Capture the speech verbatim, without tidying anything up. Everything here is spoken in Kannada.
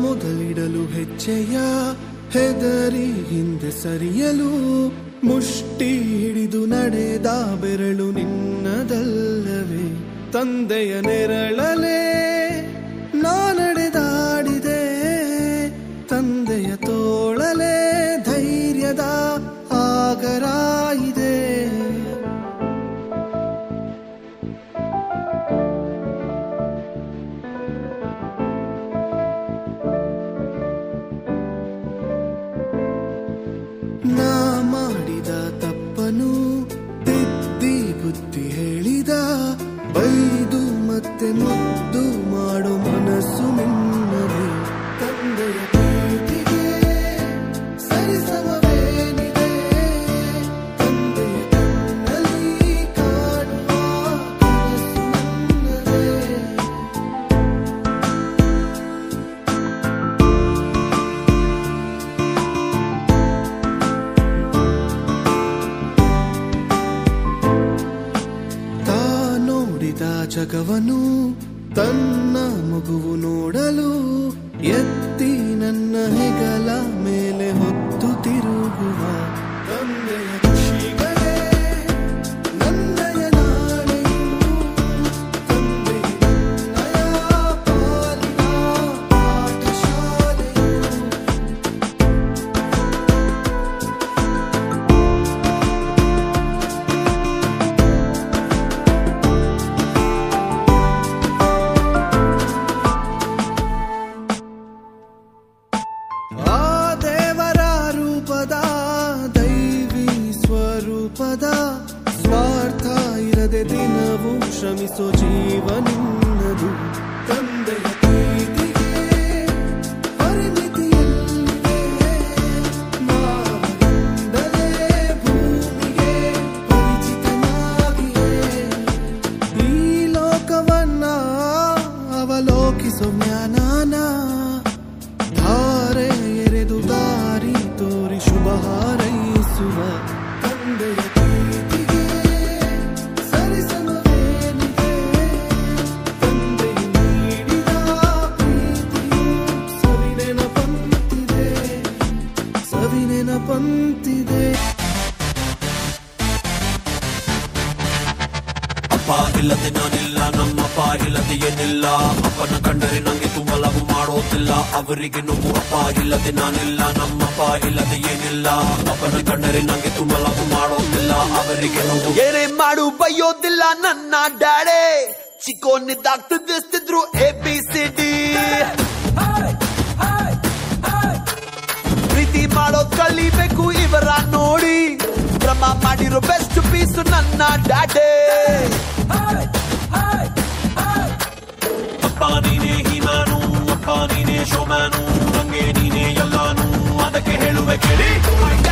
ಮೊದಲಿಡಲು ಹೆಜ್ಜೆಯ ಹೆದರಿ ಹಿಂದೆ ಸರಿಯಲು ಮುಷ್ಟಿ ಹಿಡಿದು ನಡೆದ ಬೆರಳು ನಿನ್ನದಲ್ಲವೇ ತಂದೆಯ ನೆರಳಲೇ ನಾ ನಡೆದಾಡಿದೆ ತಂದೆಯ ತೋಳಲೇ ಧೈರ್ಯದ ಆಗರ ಇದೆ ನಾ ಮಾಡಿದ ತಪ್ಪನು ತಿದ್ದಿ ಬುದ್ಧಿ ಹೇಳಿದ ಬೈದು ಮತ್ತೆ ಮುದ್ದು ಮಾಡೋ ಮನಸ್ಸು ನಿನ್ನದೇ ತಂದೆಯ ಪ್ರೀತಿಗೆ ಸರಿಸಮವೇನಿದೆ ತಂದೆಯ ಕಣ್ಣಲ್ಲಿ ಕಾಣುವ ಕನಸು ನನ್ನದೇ ಜಗವನು ತನ್ನ ಮಗುವು ನೋಡಲು ಎತ್ತಿ ನನ್ನ ಹೆಗಲ ಮೇಲೆ ಹೊತ್ತು ತಿರುಗುವ ತಂದೆಯ ಖುಷಿಗಳೇ ನನ್ನಯ ನಾಳೆಯು ತಂದೆಯ ನನ್ನಯ ಪಾಲಿನ ಪಾಠಶಾಲೆಯು ಸ್ವಾರ್ಥ ಇರದೆ ದಿನವೂ ಶ್ರಮಿಸೋ ಜೀವನಿನ್ನದು ತಂದೆಯ ಪ್ರೀತಿಗೆ ಪರಿಮಿತಿಯಲ್ಲಿದೆ ನಾವಿಂದಲೇ ಭೂಮಿಗೆ ಪರಿಚಿತನಾಗಿಯೇ ಈ ಲೋಕವನ್ನ ಅವಲೋಕಿಸೋ ಜ್ಞಾನಾನ ಧಾರೆ ಎರೆದು ದಾರಿ ತೋರಿ ಶುಭ ಹಾರೈಸುವ ತಂದೆಯ ಪ್ರೀತಿಗೆ ಸರಿಸಮವೇನಿದೆ ತಂದೆಯು ನೀಡಿದ ಪ್ರೀತಿಯು ಸವಿನೆನಪಂತಿದೆ ಸವಿನೆನಪಂತಿದೆ ಅಪ್ಪ ಇಲ್ಲದೆ ನಾನಿಲ್ಲ ನಮ್ಮಪ್ಪ ಇಲ್ಲದೆ ಏನಿಲ್ಲ ಅಪ್ಪನ ಕಂಡರೆ ನಂಗೆ ತುಂಬ ಲವ್ ಮಾಡೋದಿಲ್ಲ ಅವರಿಗೆ ನೋವು ಅಪ್ಪ ಇಲ್ಲದೆ ನಾನಿಲ್ಲ ನಮ್ಮಪ್ಪ ಇಲ್ಲದೆ ಏನಿಲ್ಲ ಅಪ್ಪನ ಕಂಡರೆ ನಂಗೆ ತುಂಬ ಲವ್ ಮಾಡೋದಿಲ್ಲ ಅವರಿಗೆ ನೋವು ಏನೇ ಮಾಡು ಬೈಯೋದಿಲ್ಲ ನನ್ನ ಡ್ಯಾಡೆ ಚಿಕ್ಕೋನಿದ್ದಾಗ್ತಿದ್ದಿಸ್ತಿದ್ರು ಎ ಬಿ ಸಿ ಡಿ ಪ್ರೀತಿ ಮಾಡೋದ್ ಕಲಿಬೇಕು ಇವರ ನೋಡಿ ಕ್ರಮ ಮಾಡಿರೋ ಬೆಸ್ಟ್ ಪೀಸು ನನ್ನ ಡ್ಯಾಡೆ ಅಪ್ಪ ನೀನೇ ಹೀಮಾನು ಅಪ್ಪ ನೀನೇ ಶೋಮ್ಯಾನು ನಂಗೆ ನೀನೇ ಎಲ್ಲಾನು ಅದಕ್ಕೆ ಹೇಳುವೆ ಕೇಳಿ